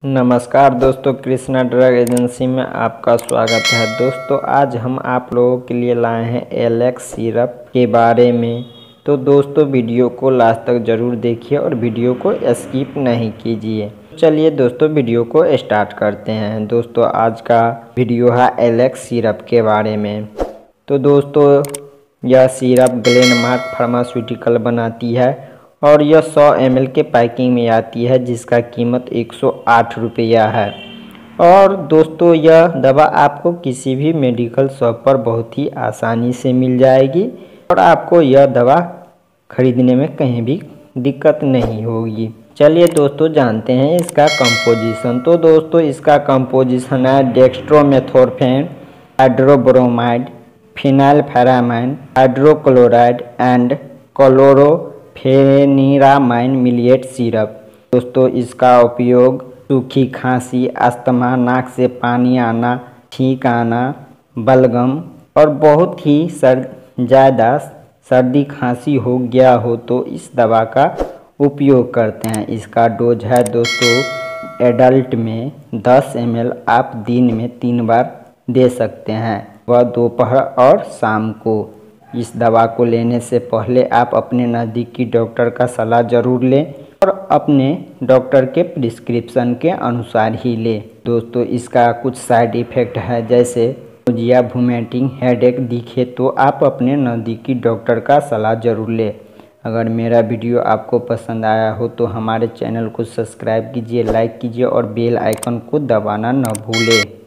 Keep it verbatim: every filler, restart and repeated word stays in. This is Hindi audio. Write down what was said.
नमस्कार दोस्तों, कृष्णा ड्रग एजेंसी में आपका स्वागत है। दोस्तों आज हम आप लोगों के लिए लाए हैं एलेक्स सिरप के बारे में। तो दोस्तों वीडियो को लास्ट तक ज़रूर देखिए और वीडियो को स्किप नहीं कीजिए। चलिए दोस्तों वीडियो को स्टार्ट करते हैं। दोस्तों आज का वीडियो है एलेक्स सिरप के बारे में। तो दोस्तों यह सिरप ग्लेनमार्क फार्मास्यूटिकल बनाती है और यह सौ एम एल के पैकिंग में आती है, जिसका कीमत एक सौ आठ रुपया है। और दोस्तों यह दवा आपको किसी भी मेडिकल शॉप पर बहुत ही आसानी से मिल जाएगी और आपको यह दवा खरीदने में कहीं भी दिक्कत नहीं होगी। चलिए दोस्तों जानते हैं इसका कंपोजिशन। तो दोस्तों इसका कंपोजिशन है dextromethorphan, hydrobromide, phenylephrine, hydrochloride and chlorpheniramine maleate syrup. दोस्तों इसका उपयोग सूखी खांसी, अस्थमा, नाक से पानी आना, छींक आना, बलगम और बहुत ही सर ज़्यादा सर्दी खांसी हो गया हो तो इस दवा का उपयोग करते हैं। इसका डोज है दोस्तों एडल्ट में दस एम एल आप दिन में तीन बार दे सकते हैं, वह दोपहर और शाम को। इस दवा को लेने से पहले आप अपने नज़दीकी डॉक्टर का सलाह ज़रूर लें और अपने डॉक्टर के प्रिस्क्रिप्शन के अनुसार ही लें। दोस्तों इसका कुछ साइड इफ़ेक्ट है, जैसे नोजिया, वोमिटिंग, हेडेक दिखे तो आप अपने नज़दीकी डॉक्टर का सलाह ज़रूर लें। अगर मेरा वीडियो आपको पसंद आया हो तो हमारे चैनल को सब्सक्राइब कीजिए, लाइक कीजिए और बेल आइकन को दबाना न भूलें।